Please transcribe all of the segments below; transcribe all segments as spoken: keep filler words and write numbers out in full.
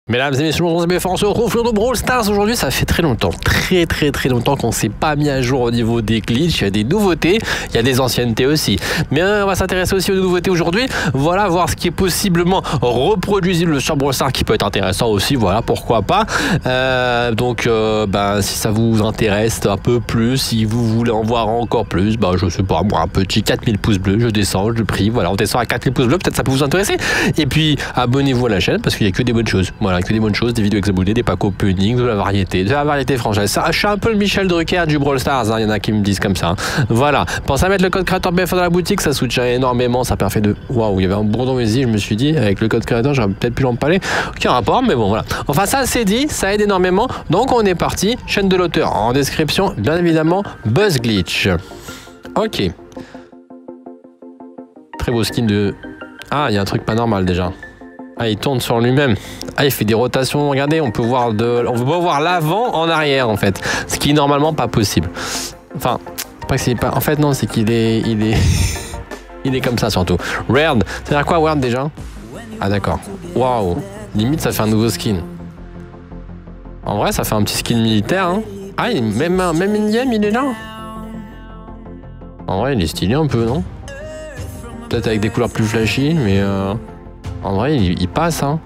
Mesdames et messieurs, on se retrouve sur Brawl Stars aujourd'hui. Ça fait très longtemps, très très très longtemps qu'on ne s'est pas mis à jour au niveau des glitches. Il y a des nouveautés, il y a des anciennetés aussi. Mais on va s'intéresser aussi aux nouveautés aujourd'hui. Voilà, voir ce qui est possiblement reproduisible sur Brawl Stars qui peut être intéressant aussi. Voilà, pourquoi pas. Euh, donc, euh, ben, si ça vous intéresse un peu plus, si vous voulez en voir encore plus, ben, je sais pas, moi, un petit quatre mille pouces bleus, je descends, je prie. Voilà, on descend à quatre mille pouces bleus, peut-être ça peut vous intéresser. Et puis, abonnez-vous à la chaîne parce qu'il n'y a que des bonnes choses. Voilà. Que des bonnes choses, des vidéos exabonnées, des packs opening, de la variété, de la variété française. Ça, je suis un peu le Michel Drucker du Brawl Stars, hein. Il y en a qui me disent comme ça. Hein. Voilà. Pensez à mettre le code créateur B F dans la boutique, ça soutient énormément, ça permet de... Waouh, il y avait un bourdon vas-y, je me suis dit, avec le code créateur, j'aurais peut-être pu l'empaler. Aucun rapport, mais bon, voilà. Enfin, ça, c'est dit, ça aide énormément. Donc, on est parti. Chaîne de l'auteur en description, bien évidemment, Buzz Glitch. Ok. Très beau skin de... Ah, il y a un truc pas normal déjà. Ah, il tourne sur lui-même. Ah, il fait des rotations. Regardez, on peut voir de, on peut voir l'avant en arrière en fait, ce qui est normalement pas possible. Enfin, pas que c'est pas. En fait, non, c'est qu'il est, il est, il est comme ça surtout. Weird. Ça veut dire quoi, weird déjà? Ah d'accord. Waouh. Limite, ça fait un nouveau skin. En vrai, ça fait un petit skin militaire. Hein. Ah, il, même même in-game, il est là. En vrai, il est stylé un peu, non? Peut-être avec des couleurs plus flashy, mais. Euh... En vrai, il, il passe, hein.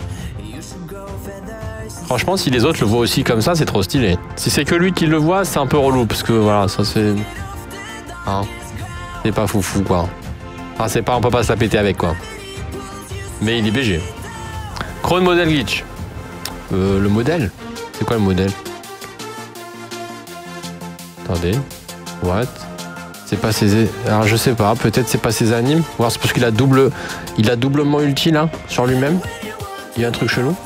Franchement, si les autres le voient aussi comme ça, c'est trop stylé. Si c'est que lui qui le voit, c'est un peu relou, parce que voilà, ça c'est... Hein, c'est pas foufou, quoi. Enfin, c'est pas, on peut pas se la péter avec, quoi. Mais il est B G. Chrome modèle glitch. Euh, le modèle? C'est quoi le modèle? Attendez. What? C'est pas ses... Alors je sais pas, peut-être c'est pas ses animes. Ou alors c'est parce qu'il a double... Il a doublement ulti là, sur lui-même. Il y a un truc chelou.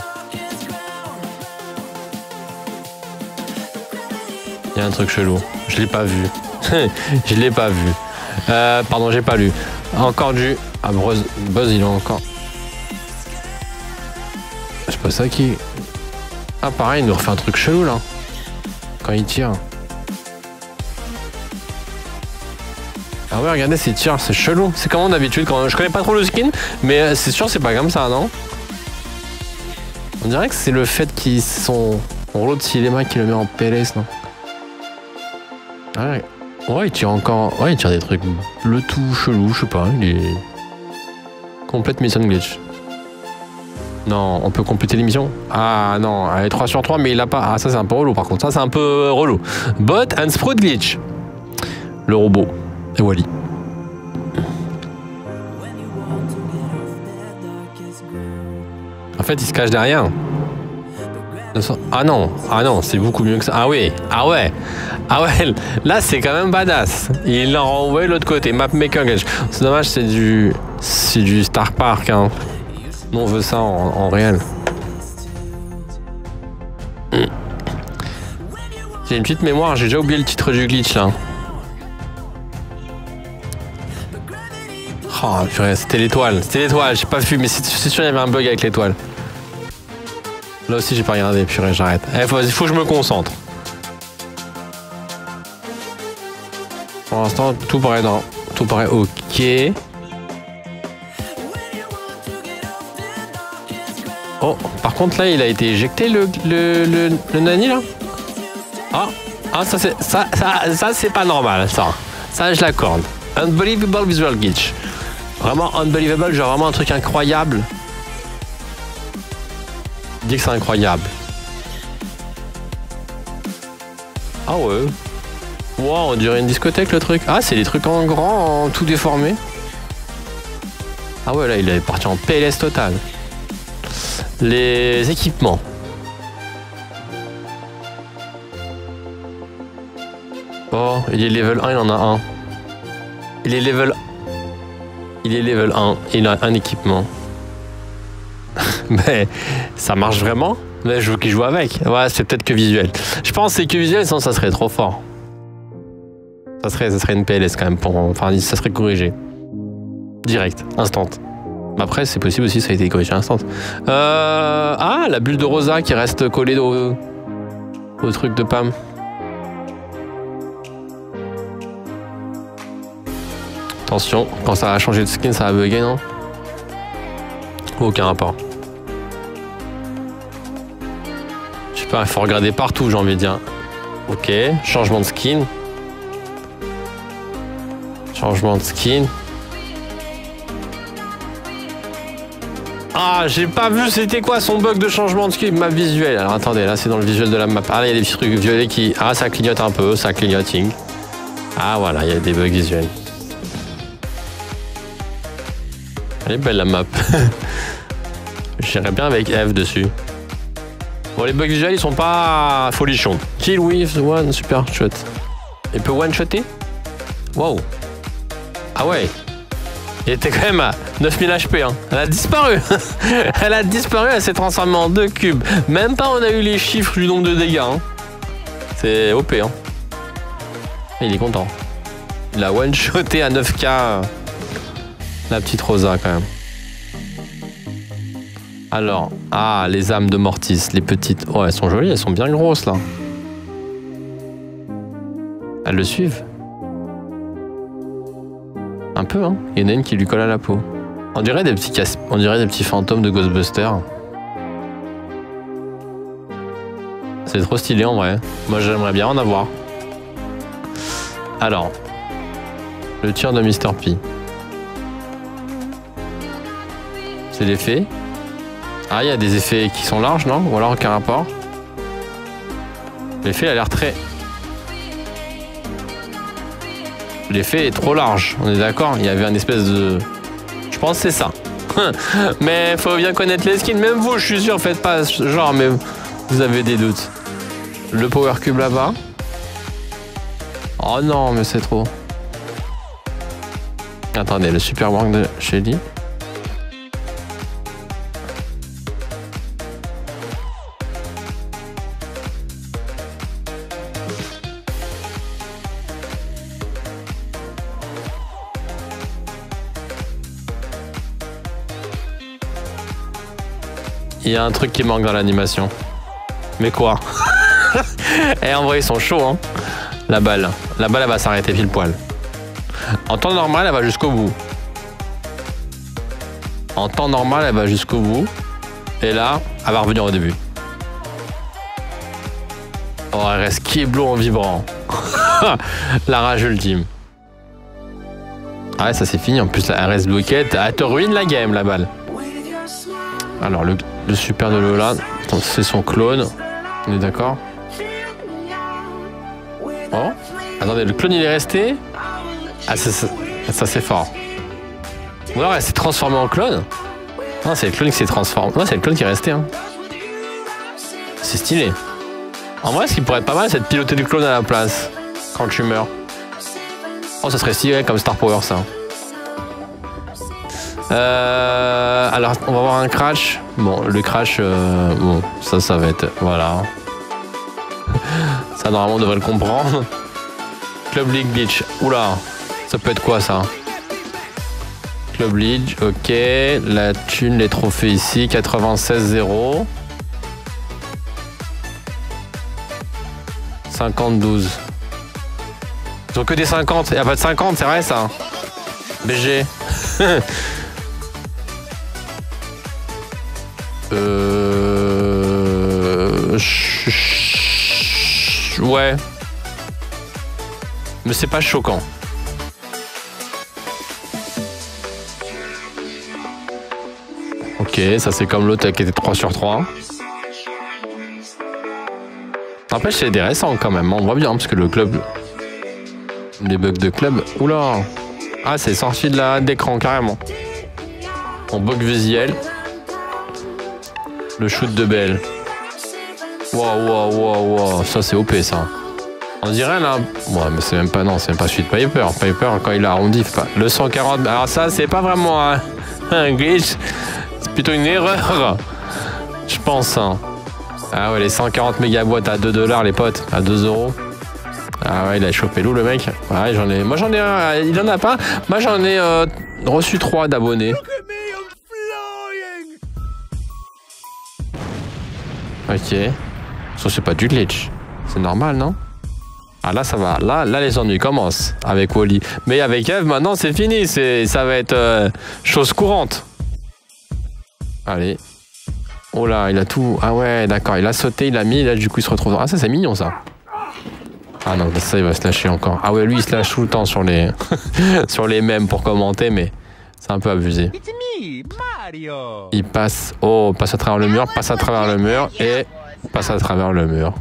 Il y a un truc chelou. Je l'ai pas vu. Je l'ai pas vu. Euh, pardon, j'ai pas lu. Encore du... Ah, Buzz, Buzz il a encore... C'est pas ça qui... Ah pareil, il nous refait un truc chelou là. Quand il tire. Ah ouais, regardez ces tirs, c'est chelou. C'est comment d'habitude quand je connais pas trop le skin, mais c'est sûr c'est pas comme ça, non? On dirait que c'est le fait qu'ils sont rouleau de cinéma qui le met en P L S, non? Ah ouais. Ouais, il tire encore. Ouais, il tire des trucs bleu tout chelou, je sais pas. Il est complète mission glitch. Non, on peut compléter l'émission. Ah non, elle est trois sur trois, mais il a pas. Ah, ça c'est un peu relou par contre. Ça c'est un peu relou. Bot and Sprout glitch. Le robot. Et Wally. En fait, il se cache derrière. Ah non, ah non, c'est beaucoup mieux que ça. Ah oui, ah ouais, ah ouais, là c'est quand même badass. Il l'a renvoyé de l'autre côté. Mapmaker glitch. C'est dommage, c'est du, c'est du Star Park. Hein. Nous on veut ça en, en réel. J'ai une petite mémoire, j'ai déjà oublié le titre du glitch là. Oh purée, c'était l'étoile, c'était l'étoile, j'ai pas vu, mais c'est sûr il y avait un bug avec l'étoile. Là aussi j'ai pas regardé, purée, j'arrête. Il eh, faut, faut que je me concentre. Pour l'instant, tout paraît dans, tout paraît ok. Oh, par contre là, il a été éjecté le, le, le, le nani là. Ah, ah ça c'est ça, ça, ça c'est pas normal, ça. Ça je l'accorde. Unbelievable visual glitch. Vraiment unbelievable, genre vraiment un truc incroyable. Dis que c'est incroyable. Ah ouais. Wow, on dirait une discothèque le truc. Ah, c'est des trucs en grand, en tout déformé. Ah ouais, là, il est parti en P L S total. Les équipements. Oh, il est level un, il en a un. Il est level un. Il est level un, il a un équipement. Mais ça marche vraiment? Mais je veux qu'il joue avec. Ouais, c'est peut-être que visuel. Je pense que c'est que visuel, sinon ça serait trop fort. Ça serait, ça serait une P L S quand même. Pour, enfin, ça serait corrigé. Direct, instant. Après, c'est possible aussi, ça a été corrigé instant. Euh... Ah, la bulle de Rosa qui reste collée au, au truc de Pam. Attention, quand ça va changer de skin, ça va bugger, non? Aucun rapport. Il faut regarder partout, j'ai envie de dire. Ok, changement de skin. Changement de skin. Ah, j'ai pas vu c'était quoi son bug de changement de skin, map visuel. Alors attendez, là c'est dans le visuel de la map. Ah là il y a des petits trucs violets qui... Ah ça clignote un peu, ça clignoting. Ah voilà, il y a des bugs visuels. Elle est belle la map. J'irais bien avec Eve dessus. Bon les bugs visuels ils sont pas folichons. Kill with one super shot. Il peut one shotter. Wow. Ah ouais. Il était quand même à neuf mille H P. Hein. Elle a disparu. Elle a disparu, elle s'est transformée en deux cubes. Même pas on a eu les chiffres du nombre de dégâts. Hein. C'est O P. Hein. Il est content. Il a one-shoté à neuf K. La petite Rosa quand même. Alors, ah, les âmes de Mortis, les petites. Oh, elles sont jolies, elles sont bien grosses là. Elles le suivent. Un peu, hein. Il y en a une qui lui colle à la peau. On dirait des petits, cas... On dirait des petits fantômes de Ghostbusters. C'est trop stylé en vrai. Moi j'aimerais bien en avoir. Alors, le tir de mister P. C'est l'effet. Ah, il y a des effets qui sont larges, non? Ou alors aucun rapport? L'effet a l'air très... L'effet est trop large, on est d'accord? Il y avait un espèce de... Je pense que c'est ça. Mais faut bien connaître les skins. Même vous, je suis sûr, faites pas ce genre, mais vous avez des doutes. Le Power Cube là-bas. Oh non, mais c'est trop. Attendez, le Super Work de Shelly. Il y a un truc qui manque dans l'animation. Mais quoi? Et en vrai, ils sont chauds, hein. La balle. La balle, elle va s'arrêter pile poil. En temps normal, elle va jusqu'au bout. En temps normal, elle va jusqu'au bout. Et là, elle va revenir au début. Oh, elle reste Keblo en vibrant. La rage ultime. Ah ouais, ça c'est fini. En plus, elle reste bloquée. Elle te ruine la game, la balle. Alors, le, le super de Lola, c'est son clone. On est d'accord? Oh, attendez, le clone il est resté? Ah, ça, ça, ça c'est fort. Ou alors elle s'est transformée en clone? Non, c'est le clone qui s'est transformé. Non, c'est le clone qui est resté. Hein. C'est stylé. En vrai, ce qui pourrait être pas mal, c'est de piloter du clone à la place quand tu meurs. Oh, ça serait stylé comme Star Power, ça. Euh, alors, on va voir un crash. Bon, le crash, euh, bon, ça, ça va être... Voilà. Ça, normalement, on devrait le comprendre. Club League Glitch. Oula, ça peut être quoi, ça? Club League, ok. La thune, les trophées ici, quatre-vingt-seize zéro. cinquante-douze. Ils ont que des cinquante. Il n'y a pas de cinquante, c'est vrai, ça? B G. euh... Ouais. Mais c'est pas choquant. Ok, ça c'est comme l'autre qui était trois sur trois. N'empêche, c'est des récents quand même. On voit bien parce que le club... Des bugs de club. Oula. Ah, c'est sorti de la d'écran carrément. En bug visuel. Le shoot de Belle. Waouh, waouh, waouh, waouh. Ça, c'est O P, ça. On dirait là. Ouais, mais c'est même pas. Non, c'est même pas Sweet Piper. Piper, quand il a arrondi. Le cent quarante. Alors, ça, c'est pas vraiment un, un glitch. C'est plutôt une erreur. Je pense. Hein. Ah ouais, les cent quarante mégaboîtes à deux dollars, les potes. À deux euros. Ah ouais, il a chopé loup, le mec. Ouais, j'en ai. Moi, j'en ai un. Il en a pas. Moi, j'en ai euh, reçu trois d'abonnés. Ok. Ça, c'est pas du glitch. C'est normal, non? Ah là, ça va. Là, là, les ennuis commencent avec Wally. Mais avec Eve, maintenant, c'est fini. C'est, ça va être euh, chose courante. Allez. Oh là, il a tout. Ah ouais, d'accord. Il a sauté, il a mis, et là, du coup, il se retrouve. Ah, ça, c'est mignon, ça. Ah non, ça, il va se lâcher encore. Ah ouais, lui, il se lâche tout le temps sur les, sur les mèmes pour commenter, mais c'est un peu abusé. Il passe. Oh, passe à travers le mur, passe à travers le mur, et passe à travers le mur.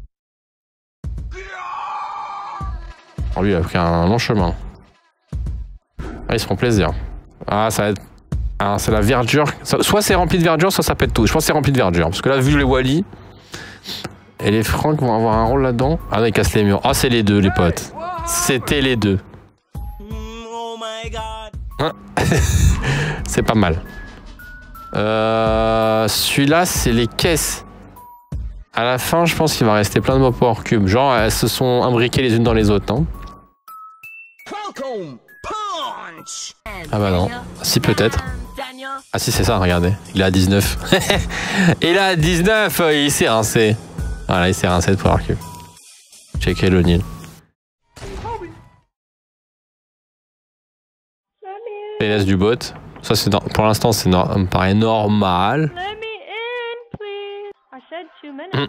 Oh, lui, il a pris un long chemin. Ah, il se prend plaisir. Ah, ça va être. Ah, c'est la verdure. Soit c'est rempli de verdure, soit ça pète tout. Je pense que c'est rempli de verdure. Parce que là, vu les Wally et les Franck vont avoir un rôle là-dedans. Ah, non, ils cassent les murs. Ah, c'est les deux, les potes. C'était les deux. Hein. C'est pas mal. Euh, Celui-là, c'est les caisses. À la fin, je pense qu'il va rester plein de mots Power Cube. Genre, elles se sont imbriquées les unes dans les autres, non? Ah bah non. Si, peut-être. Ah si, c'est ça, regardez. Il est à dix-neuf. Il est à dix-neuf, il s'est rincé. Voilà, il s'est rincé de Power Cube. Checkez le Nil. P L S du bot. Ça, c'est pour l'instant, c'est no me paraît normal. Mm.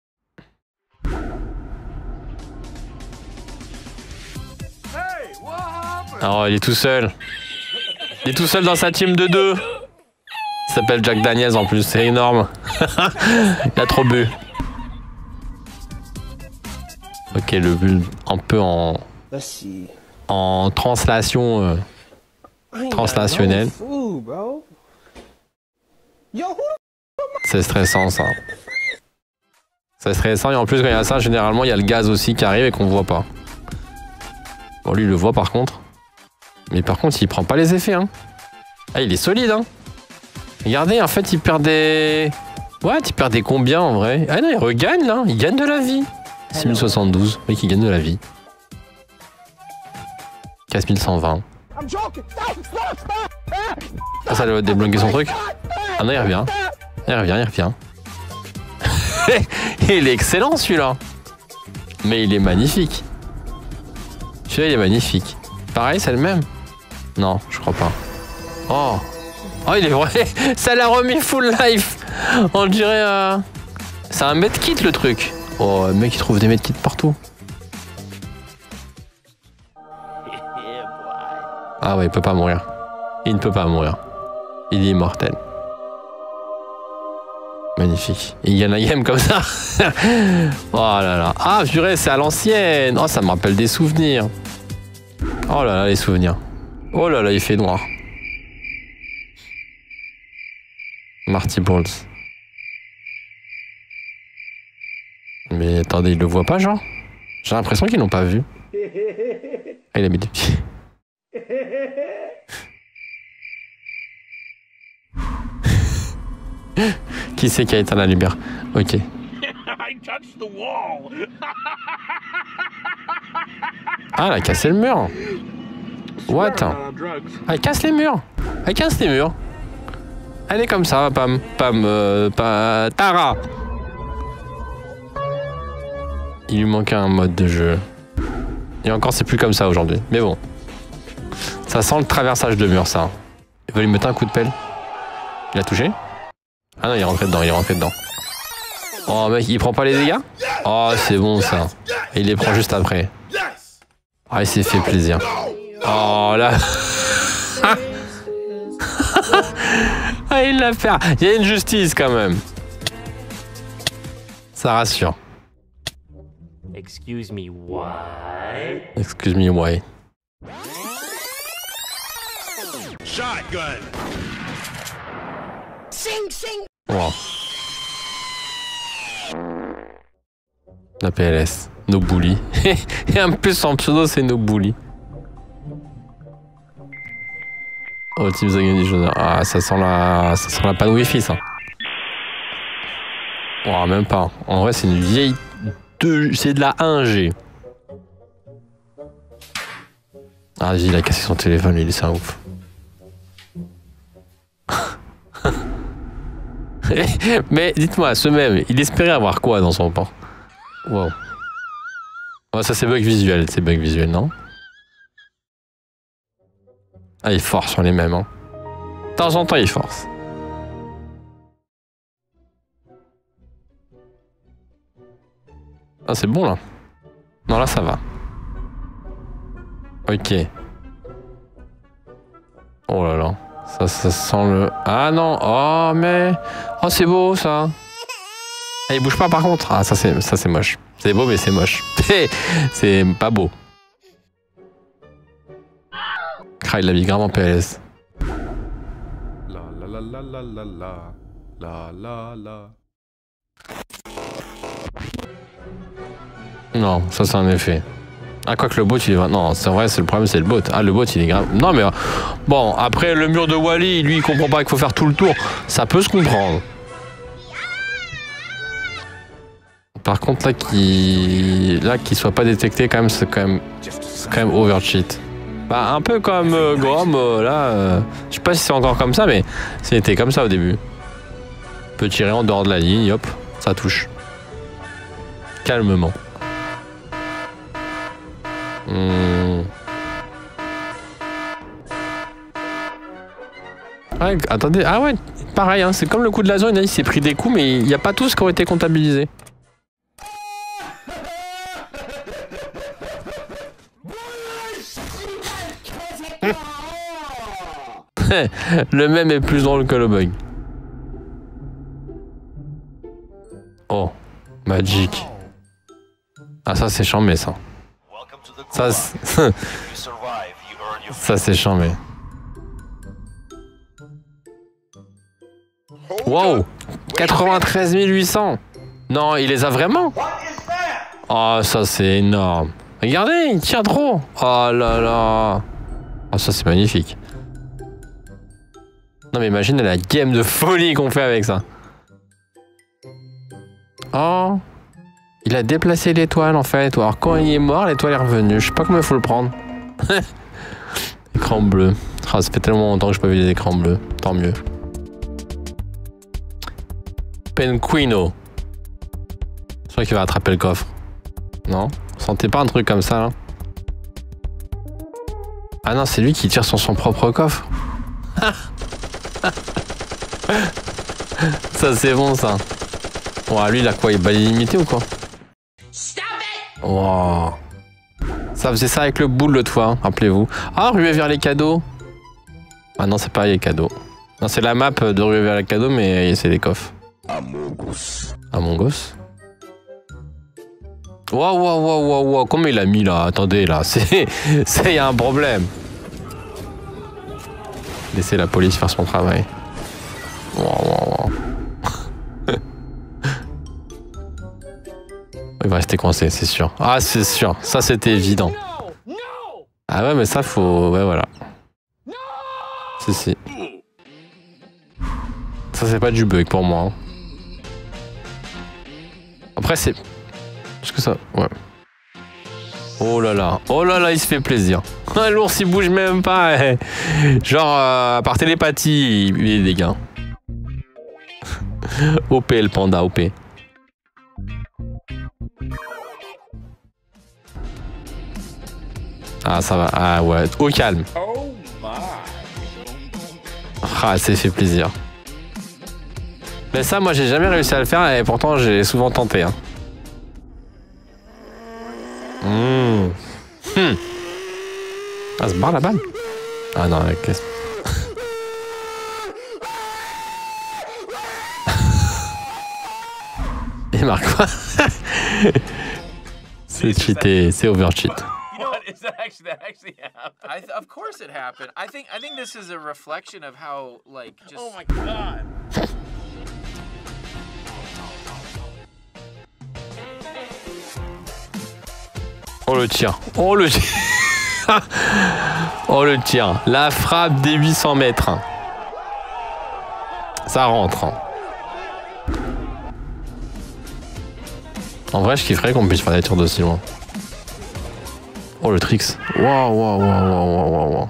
Alors, il est tout seul. Il est tout seul dans sa team de deux. Il s'appelle Jack Daniels en plus, c'est énorme. Il a trop bu. Ok, le but un peu en en translation euh, translationnelle. C'est stressant ça. C'est stressant et en plus quand il y a ça, généralement il y a le gaz aussi qui arrive et qu'on voit pas. Bon, lui il le voit par contre. Mais par contre, il prend pas les effets, hein. Ah, il est solide, hein. Regardez, en fait, il perd des... Ouais, il perd des combien, en vrai? Ah non, il regagne, là. Il gagne de la vie. six mille soixante-douze. Oui, il gagne de la vie. quatre mille cent vingt. Ah, ça doit débloquer son truc. Ah non, il revient. Il revient, il revient. Il est excellent, celui-là. Mais il est magnifique. Celui-là, il est magnifique. Pareil, c'est le même. Non, je crois pas. Oh, oh, il est vrai. Ça l'a remis full life. On dirait. Euh... C'est un medkit le truc. Oh, le mec il trouve des medkits partout. Ah ouais, il peut pas mourir. Il ne peut pas mourir. Il est immortel. Magnifique. Il gagne la game comme ça. Oh là là. Ah purée, c'est à l'ancienne. Oh, ça me rappelle des souvenirs. Oh là là, les souvenirs. Oh là là, il fait noir. Marty Balls. Mais attendez, ils le voient pas, genre? J'ai l'impression qu'ils l'ont pas vu. Ah, il a mis des pieds. Qui c'est qui a éteint la lumière? Ok. Ah, elle a cassé le mur. What? Ah, elle casse les murs. Elle casse les murs. Elle est comme ça, Pam. Pam. Euh, pa, Tara. Il lui manquait un mode de jeu. Et encore, c'est plus comme ça aujourd'hui. Mais bon. Ça sent le traversage de mur, ça. Il va lui mettre un coup de pelle. Il a touché? Ah non, il est rentré dedans, il est rentré dedans. Oh mec, il prend pas les dégâts? Oh, c'est bon ça. Et il les prend juste après. Ah, il s'est fait plaisir. Oh là. Ah, il l'a fait. Il y a une justice quand même. Ça rassure. Excuse me, what? Excuse me, why? Shotgun. Sing, sing. Wow. La P L S. No bully. Et en plus, son pseudo, c'est No bully. Oh, Team Zagani, ah, ça sent la, ça sent la panne Wi-Fi, ça. Oh, même pas. En vrai, c'est une vieille deux... C'est de la un G. Ah, vas-y, il a cassé son téléphone, il est un ouf. Mais dites-moi, ce même, il espérait avoir quoi dans son port? Wow. Oh, ça c'est bug visuel, c'est bug visuel, non? Ah, il force sur les mêmes, hein. De temps en temps, il force. Ah, c'est bon là. Non, là ça va. Ok. Oh là là. Ça, ça sent le... Ah non. Oh mais... Oh c'est beau ça. Ah, il bouge pas par contre. Ah ça c'est ça c'est moche. C'est beau mais c'est moche. C'est pas beau. Ah, il l'a mis grave en P L S. La la la la la la la la la. Non, ça c'est un effet. Ah, quoi que le bot il est... Non, c'est vrai, c'est le problème, c'est le bot. Ah, le bot il est grave. Non, mais... Bon, après le mur de Wally, lui il comprend pas qu'il faut faire tout le tour. Ça peut se comprendre. Par contre, là, qu'il là, qu'il soit pas détecté, quand même, c'est quand même... C'est quand même overcheat. Bah, un peu comme euh, Grom, euh, là... Euh... Je sais pas si c'est encore comme ça, mais c'était comme ça au début. Peut tirer en dehors de la ligne, hop, ça touche. Calmement. Mmh. Ouais, attendez, ah ouais, pareil, hein, c'est comme le coup de la zone, il s'est pris des coups, mais il n'y a pas tous qui ont été comptabilisés. Le même est plus drôle que le bug. Oh, Magic. Ah ça c'est chambé ça. Ça, ça c'est chambé. Wow, quatre-vingt-treize mille huit cents. Non, il les a vraiment? Oh, ça c'est énorme. Regardez, il tire trop. Oh là là. Oh, ça c'est magnifique. Non mais imagine la game de folie qu'on fait avec ça. Oh. Il a déplacé l'étoile en fait. Alors quand il est mort, l'étoile est revenue. Je sais pas comment il faut le prendre. Écran bleu. Ah, ça fait tellement longtemps que je n'ai pas vu des écrans bleus. Tant mieux. Penquino. Je crois qu'il va attraper le coffre. Non? Vous sentez pas un truc comme ça là? Ah non, c'est lui qui tire sur son propre coffre. Ça c'est bon ça. Bon, lui il a quoi? Il bat illimité ou quoi? Wow. Ça faisait ça avec le boule l'autre fois, hein, rappelez-vous. Ah, ruer vers les cadeaux. Ah non, c'est pas les cadeaux. Non, c'est la map de ruer vers les cadeaux, mais c'est les coffres. Among Us. Among Us. Waouh, waouh, waouh, waouh, wow. Comment il a mis là? Attendez, là, c'est... Il y a un problème. Laissez la police faire son travail. Waouh, waouh, waouh. Il va rester coincé, c'est sûr. Ah, c'est sûr. Ça, c'était évident. Ah ouais, mais ça, faut... Ouais, voilà. Si, si. Ça, c'est pas du bug pour moi. Hein. Après, c'est... Est-ce que ça... Ouais. Oh là là. Oh là là, il se fait plaisir. L'ours, il bouge même pas. Eh. Genre, euh, par télépathie, il est des gars. O P, le panda, O P. Ah, ça va. Ah ouais, au calme. Ah, c'est fait plaisir. Mais ça, moi, j'ai jamais réussi à le faire et pourtant, j'ai souvent tenté. Hein. Mmh. Hmm. Ah, se barre la balle. Ah non, qu'est-ce... Il marque quoi? C'est cheaté, c'est overcheat. Is that actually that actually happened? I th of course it happened. I think I think this is a reflection of how like just. Oh my god. Oh le tir. Oh le tir. Oh le tir. La frappe des huit cents mètres. Ça rentre. En vrai, je kifferais qu'on puisse faire des tirs d'aussi loin. Oh le tricks. Waouh, waouh, waouh, waouh, waouh,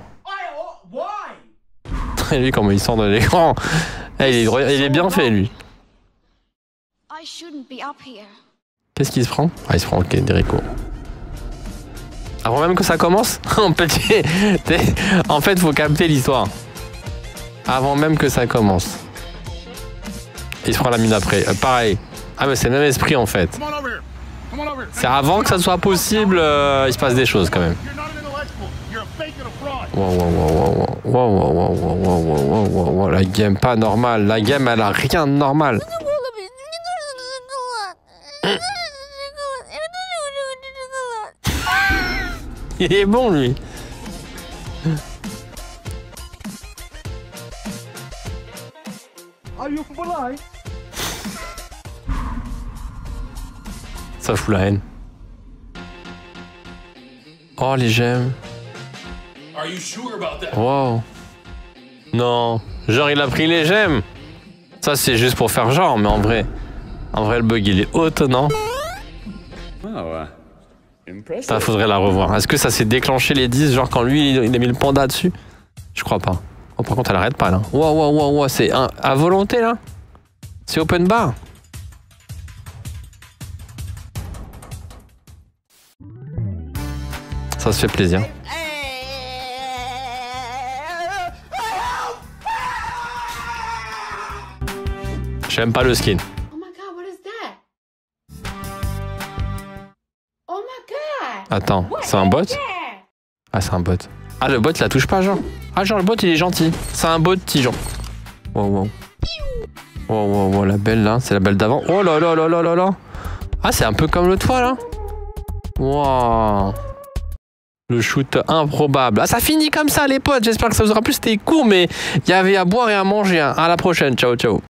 waouh. Et lui, comment il sort de l'écran. Eh, il, est, il est bien fait, lui. Qu'est-ce qu'il se prend? Ah, il se prend, ok, Derico. Avant même que ça commence, en petit. En fait, faut capter l'histoire. Avant même que ça commence. Il se prend la mine après. Euh, pareil. Ah, mais c'est le même esprit, en fait. C'est avant que ça soit possible, euh, il se passe des choses quand même. Wow, wow, wow, wow, wow, wow, wow, wow, wow, wow, wow, wow, la game pas normale. La game, elle a rien de normal. Il est bon, lui. Ça fout la haine. Oh, les gemmes. Wow. Non. Genre, il a pris les gemmes. Ça, c'est juste pour faire genre, mais en vrai... En vrai, le bug, il est étonnant. Ça, faudrait la revoir. Est-ce que ça s'est déclenché les dix, genre quand lui, il a mis le panda dessus? Je crois pas. Oh, par contre, elle arrête pas, là. Wow, wow, wow, wow. C'est un... à volonté, là. C'est open bar. Ça se fait plaisir. J'aime pas le skin. Oh my god, what is that? Oh my god! Attends, c'est un bot? Ah, c'est un bot. Ah, le bot, il la touche pas, genre. Ah, genre, le bot, il est gentil. C'est un bot petit, genre. Wow, wow. Wow, wow, wow, la belle, là. C'est la belle d'avant. Oh là là là là là là. Ah, c'est un peu comme le toit, là. Wow. Le shoot improbable. Ah, ça finit comme ça, les potes. J'espère que ça vous aura plu. C'était court, mais il y avait à boire et à manger. Hein. À la prochaine. Ciao, ciao.